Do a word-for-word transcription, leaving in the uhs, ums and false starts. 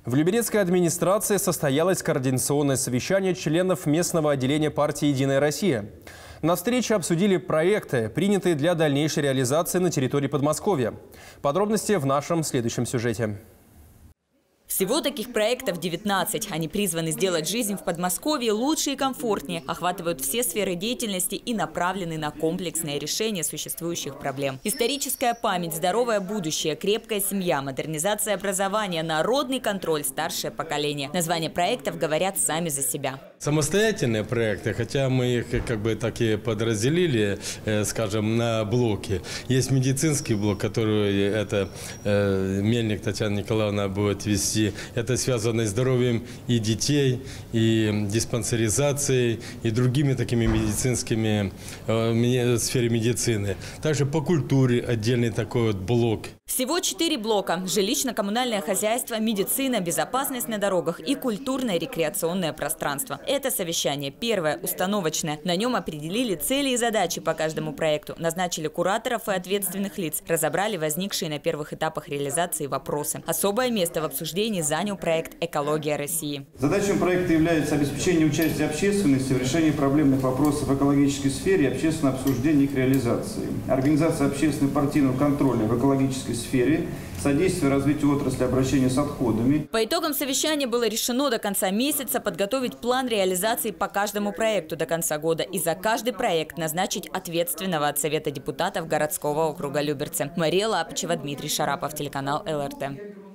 В Люберецкой администрации состоялось координационное совещание членов местного отделения партии «Единая Россия». На встрече обсудили проекты, принятые для дальнейшей реализации на территории Подмосковья. Подробности в нашем следующем сюжете. Всего таких проектов девятнадцать. Они призваны сделать жизнь в Подмосковье лучше и комфортнее, охватывают все сферы деятельности и направлены на комплексное решение существующих проблем. Историческая память, здоровое будущее, крепкая семья, модернизация образования, народный контроль, старшее поколение. Названия проектов говорят сами за себя. Самостоятельные проекты, хотя мы их как бы так и подразделили, э, скажем, на блоки. Есть медицинский блок, который это э, Мельник Татьяна Николаевна будет вести. Это связано с здоровьем и детей, и диспансеризацией, и другими такими медицинскими э, в сфере медицины. Также по культуре отдельный такой вот блок. Всего четыре блока: жилищно-коммунальное хозяйство, медицина, безопасность на дорогах и культурное рекреационное пространство. Это совещание первое, установочное. На нем определили цели и задачи по каждому проекту, назначили кураторов и ответственных лиц, разобрали возникшие на первых этапах реализации вопросы. Особое место в обсуждении занял проект «Экология России». Задачей проекта является обеспечение участия общественности в решении проблемных вопросов в экологической сфере и общественное обсуждение их реализации, организация общественно-партийного контроля в экологической сфере, содействие развитию отрасли обращения с отходами. По итогам совещания было решено до конца месяца подготовить план реализации по каждому проекту до конца года и за каждый проект назначить ответственного от Совета депутатов городского округа Люберцы. Мария Лапычева, Дмитрий Шарапов, телеканал эл эр тэ.